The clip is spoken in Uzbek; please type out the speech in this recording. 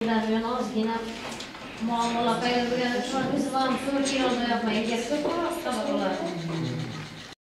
yana ozgina muammolar paydo bo'lgani uchun biz ham to'g'ri kelolmayapman. Egaga ko'proq